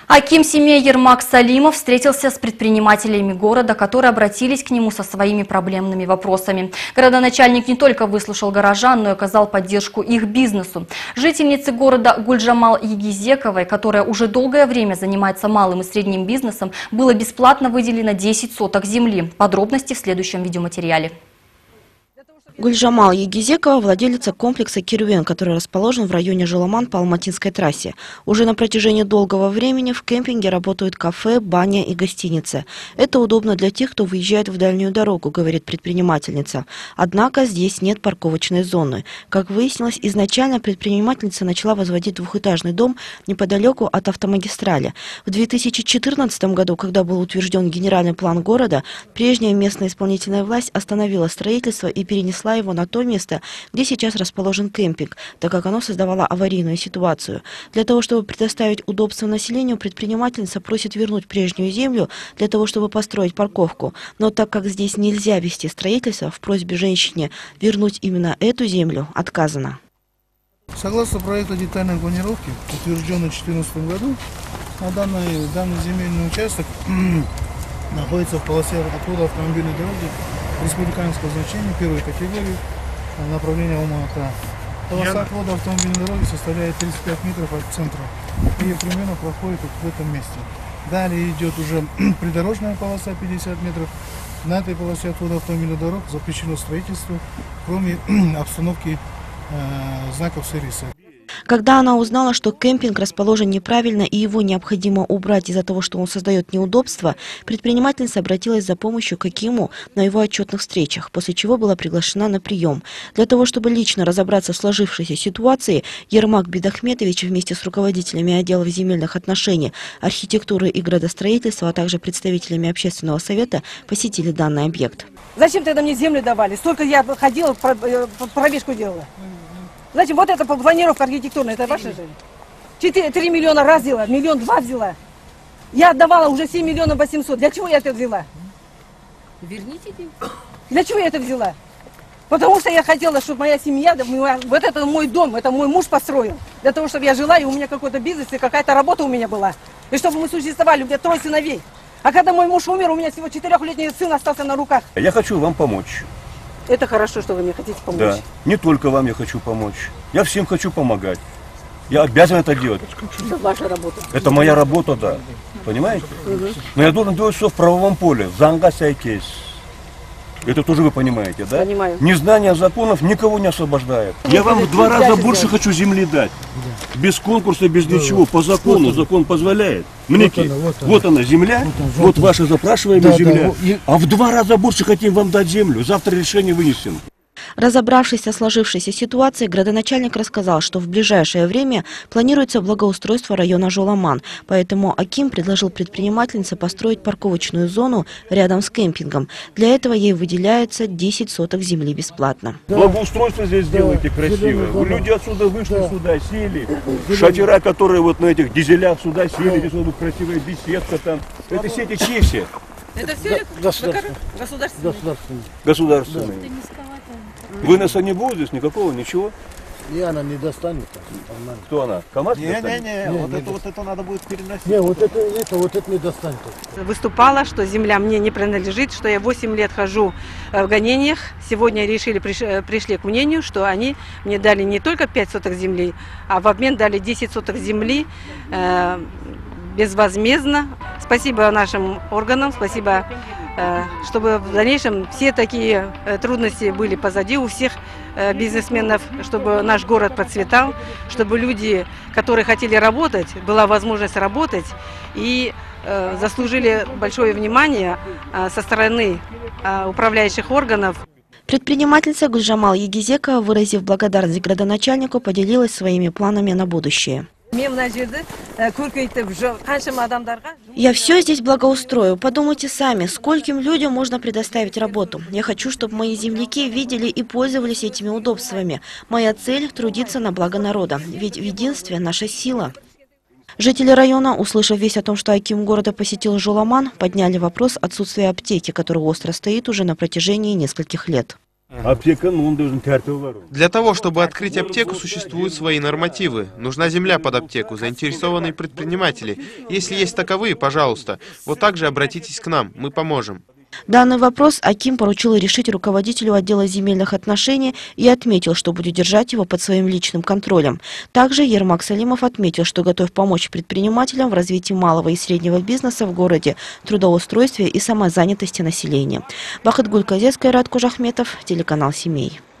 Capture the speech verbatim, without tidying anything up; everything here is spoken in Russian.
Аким семьи Ермак Салимов встретился с предпринимателями города, которые обратились к нему со своими проблемными вопросами. Городоначальник не только выслушал горожан, но и оказал поддержку их бизнесу. Жительнице города Гульжамал Егизековой, которая уже долгое время занимается малым и средним бизнесом, было бесплатно выделено десять соток земли. Подробности в следующем видеоматериале. Гульжамал Егизекова – владелица комплекса «Керуен», который расположен в районе Жоламан по Алматинской трассе. Уже на протяжении долгого времени в кемпинге работают кафе, баня и гостиница. Это удобно для тех, кто выезжает в дальнюю дорогу, говорит предпринимательница. Однако здесь нет парковочной зоны. Как выяснилось, изначально предпринимательница начала возводить двухэтажный дом неподалеку от автомагистрали. В две тысячи четырнадцатом году, когда был утвержден генеральный план города, прежняя местная исполнительная власть остановила строительство и перенесла его на то место, где сейчас расположен кемпинг, так как оно создавало аварийную ситуацию. Для того, чтобы предоставить удобство населению, предпринимательница просит вернуть прежнюю землю для того, чтобы построить парковку. Но так как здесь нельзя вести строительство, в просьбе женщине вернуть именно эту землю отказано. Согласно проекту детальной планировки, утвержденной в две тысячи четырнадцатом году, данный, данный земельный участок находится в полосе отхода автомобильной дороги республиканского значения первой категории направления Алма-Ата. Полоса отхода автомобильной дороги составляет тридцать пять метров от центра и примерно проходит вот в этом месте. Далее идет уже придорожная полоса пятьдесят метров. На этой полосе отхода автомобильных дорог запрещено строительство, кроме обстановки э, знаков сервиса. Когда она узнала, что кемпинг расположен неправильно и его необходимо убрать из-за того, что он создает неудобства, предпринимательница обратилась за помощью к Акиму на его отчетных встречах, после чего была приглашена на прием. Для того, чтобы лично разобраться в сложившейся ситуации, Ермак Бидахметович вместе с руководителями отделов земельных отношений, архитектуры и градостроительства, а также представителями общественного совета посетили данный объект. Зачем тогда мне землю давали? Столько я ходила, пробежку делала. Значит, вот эта планировка архитектурная, это ваша же? четыре, три миллиона раз взяла, миллион два взяла. Я отдавала уже семь миллионов восемьсот. Для чего я это взяла? Верните деньги. Для чего я это взяла? Потому что я хотела, чтобы моя семья, вот это мой дом, это мой муж построил. Для того, чтобы я жила, и у меня какой-то бизнес, и какая-то работа у меня была. И чтобы мы существовали, у меня трое сыновей. А когда мой муж умер, у меня всего четырехлетний сын остался на руках. Я хочу вам помочь. Это хорошо, что вы мне хотите помочь. Да, не только вам я хочу помочь. Я всем хочу помогать. Я обязан это делать. Это ваша работа. Это моя работа, да. Понимаете? Угу. Но я должен делать все в правовом поле. Занга сайкес. Это тоже вы понимаете, да? Понимаю. Незнание законов никого не освобождает. Я вам в два раза больше хочу земли дать. Без конкурса, без ничего. По закону. Закон позволяет. Мники, вот, она, вот, она. вот она земля, вот, он, вот ваша запрашиваемая да, земля. Да, а в два раза больше хотим вам дать землю. Завтра решение вынесем. Разобравшись со сложившейся ситуацией, градоначальник рассказал, что в ближайшее время планируется благоустройство района Жоламан. Поэтому Аким предложил предпринимательнице построить парковочную зону рядом с кемпингом. Для этого ей выделяется десять соток земли бесплатно. Да. Благоустройство здесь да. делайте красивое. Да. Люди отсюда вышли да. сюда, сели. Да. Шатера, которые вот на этих дизелях сюда сели. Да. Здесь вот красивая беседка там. Это сети чьи все? Это все государственные. Государственные. Государственные. Да. Выноса не будет здесь никакого, ничего? И она не достанет. Кто она? КамАЗ? Не, не, не, вот это вот это надо будет переносить. Не, вот это, это, вот это не достанет. Выступала, что земля мне не принадлежит, что я восемь лет хожу в гонениях. Сегодня решили, пришли к мнению, что они мне дали не только пять соток земли, а в обмен дали десять соток земли э, безвозмездно. Спасибо нашим органам, спасибо, чтобы в дальнейшем все такие трудности были позади у всех бизнесменов, чтобы наш город процветал, чтобы люди, которые хотели работать, была возможность работать и заслужили большое внимание со стороны управляющих органов. Предпринимательница Гульжамал Егизекова, выразив благодарность градоначальнику, поделилась своими планами на будущее. Я все здесь благоустрою. Подумайте сами, скольким людям можно предоставить работу. Я хочу, чтобы мои земляки видели и пользовались этими удобствами. Моя цель – трудиться на благо народа. Ведь в единстве наша сила. Жители района, услышав весть о том, что Аким города посетил Жоламан, подняли вопрос отсутствия аптеки, который остро стоит уже на протяжении нескольких лет. Аптека, ну, он должен тертый ворот. Для того, чтобы открыть аптеку, существуют свои нормативы. Нужна земля под аптеку, заинтересованные предприниматели. Если есть таковые, пожалуйста, вот так же обратитесь к нам, мы поможем. Данный вопрос Аким поручил решить руководителю отдела земельных отношений и отметил, что будет держать его под своим личным контролем. Также Ермак Салимов отметил, что готов помочь предпринимателям в развитии малого и среднего бизнеса в городе, трудоустройстве и самозанятости населения. Бахытгуль Казецкая, Радко Жахметов, телеканал «Семей».